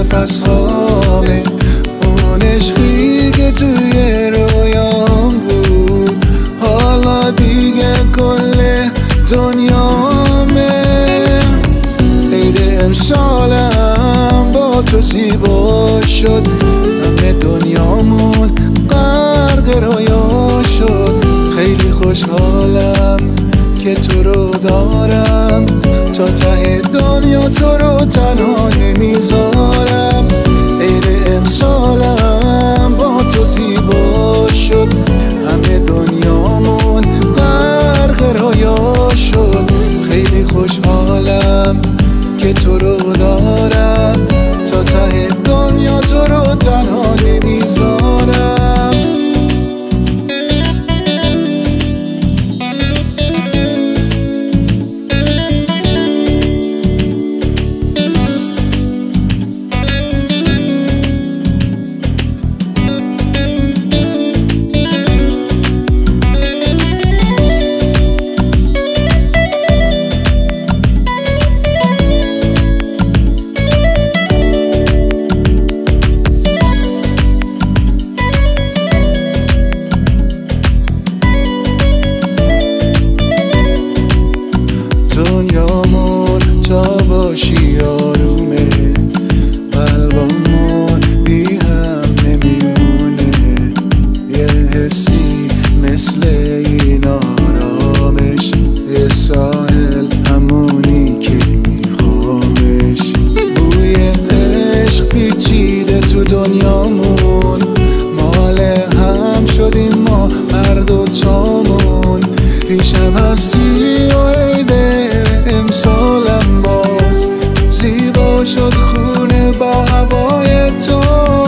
نفس‌هامه، اون عشقی که توی رویام بود حالا دیگه کل دنیامه. عید امسالم با تو زیبا شد، همه دنیامون غرق رویا شد. خیلی خوشحالم که تو رو دارم، تا ته دنیا تو رو تنها نمیذارم. عید امسالم با تو زیبا شد، همه دنیامون غرق رویا شد. خیلی خوشحالم که تو رو دارم، تا ته دنیا تو رو تنها نمیذارم. دنیامون جا باشی آرومه، قلبمون بی هم نمیمونه. یه حسی مثل این آرامش، یه ساحل همونی که میخوامش. بوی عشق پیچیده تو دنیامون، مال هم شدیم ما هر دوتامون. پیشم هستی و عید امسالم باز زیبا شد، خونه با هوای تو.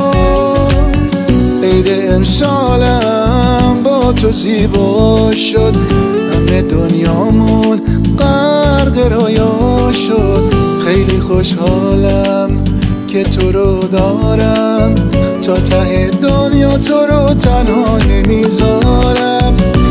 عید امسالم با تو زیبا شد، همه دنیامون غرق رویا شد. خیلی خوشحالم که تو رو دارم، تا ته دنیا تو رو تنها نمیذارم.